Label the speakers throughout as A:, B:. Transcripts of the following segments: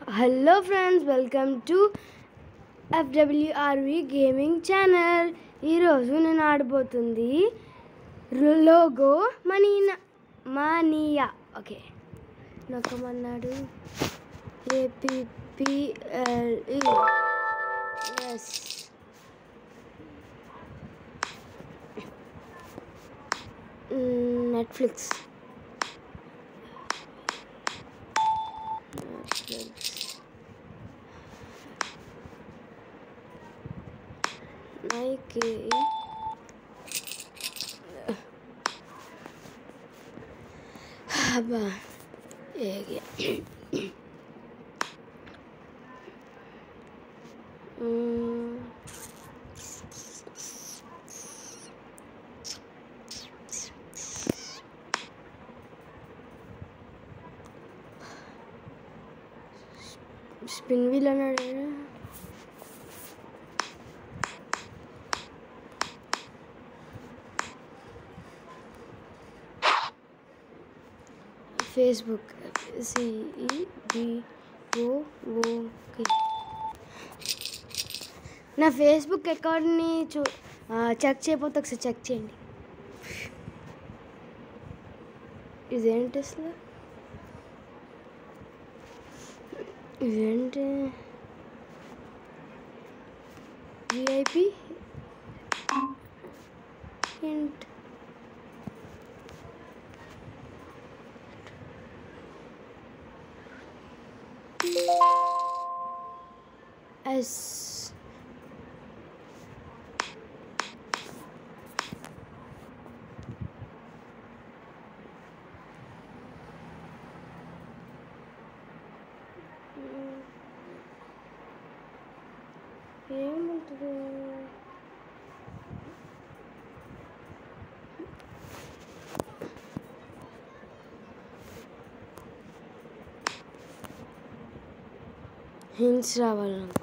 A: Hello friends, welcome to FWRV Gaming Channel. ఈరోజు నేను ఆడబోతుంది లోగో మానియా. ఓకే, నొక్కమన్నాడు. APPLE. Yes, Netflix. Nike. Haba. Spin wheel అన్నాడు. Facebook CEBOOK. నా Facebook అకౌంట్ని చెక్ చేయకపోతే ఒకసారి చెక్ చేయండి. ఇదేంటి అసలు? ఇదేంటి? VIP hint. ఎస్. ఏముంటుంది? హింట్స్ రావాలి నాకు.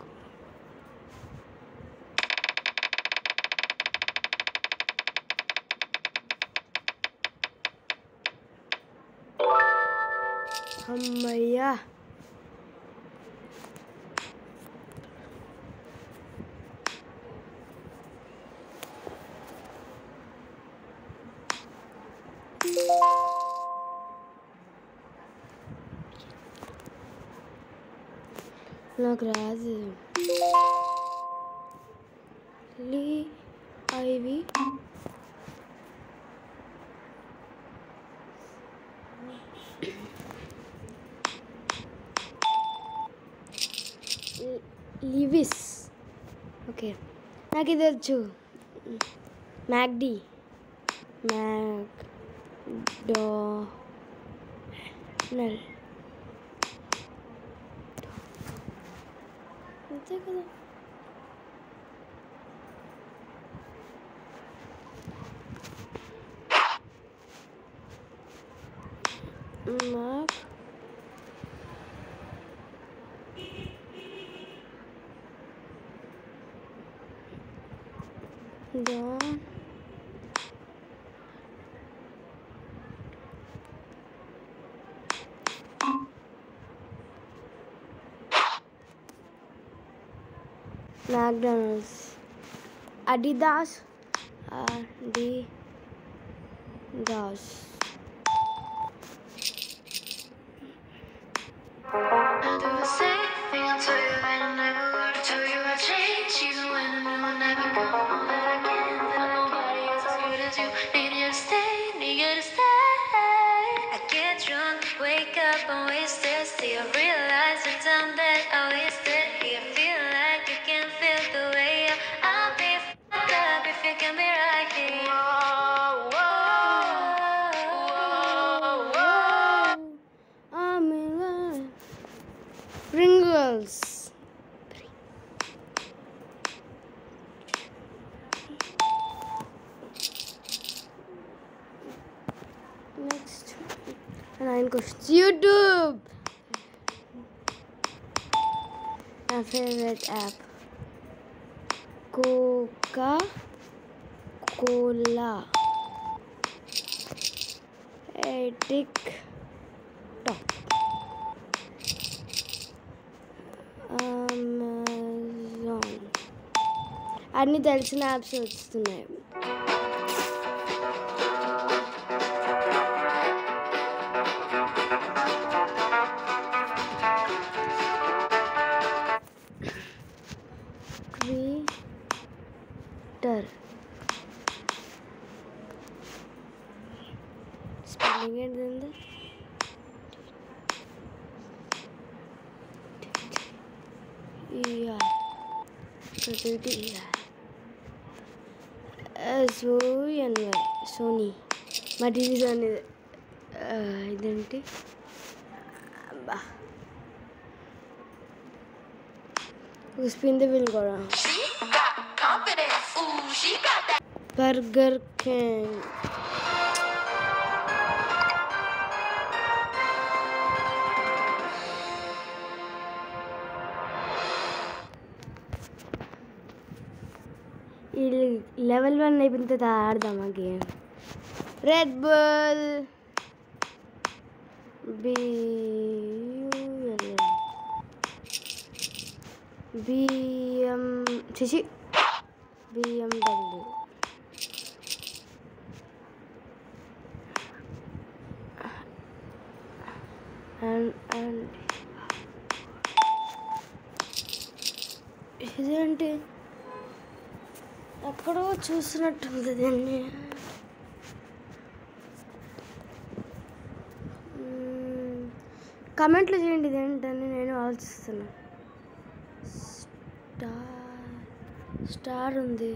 A: అమ్మయ్యా, నాకు రాదు. IV Levi's. ఓకే, నాకు ఇది వచ్చు. మ్యాక్డీ. మ్యాక్డోనల్. అంతే కదా. మాక్ Dhone McDonald's. Adidas.
B: I'll do the same thing. I'll tell you and I'll never would tell you I change. Even when I know I'll never go. All that I can, that nobody is as good as you. Need you to stay, need you to stay. I get drunk, wake up and wasted. See, I realize the time that I wasted. You feel like you can feel the way I'll be fucked up if you can be right here.
A: Pringles. Next, 9 questions. YouTube. My favorite app. Coca-Cola. TikTok. అన్నీ తెలిసిన apps వస్తున్నాయి. Twitter spelling ఏంటిది? SONY Sony. Maa TV Sony. ఇదేంటి? Spin the wheel కూడా. Burger King. ఈ level 1 అయిపోయిన తర్వాత ఆడదామా game. Red bull BMW and ఇదేంటి ఎక్కడో చూసినట్టుంది దీన్ని. కమెంట్లు చేయండి ఇదేంటని నేను ఆలోచిస్తున్నా. స్టార్ ఉంది.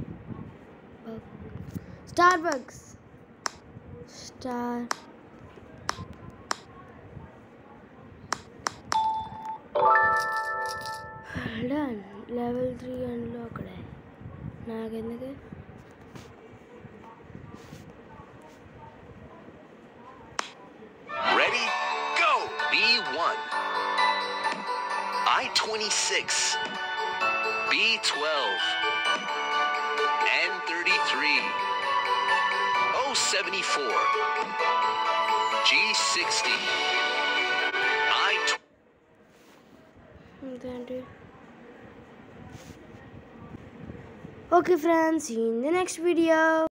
A: Star bugs. Star done. Level 3 అండ్లో అక్కడే నాకెందుకు.
C: Ready? Go! B1 I-26 B12 N33 074 G60
A: Okay friends, see you in the next video.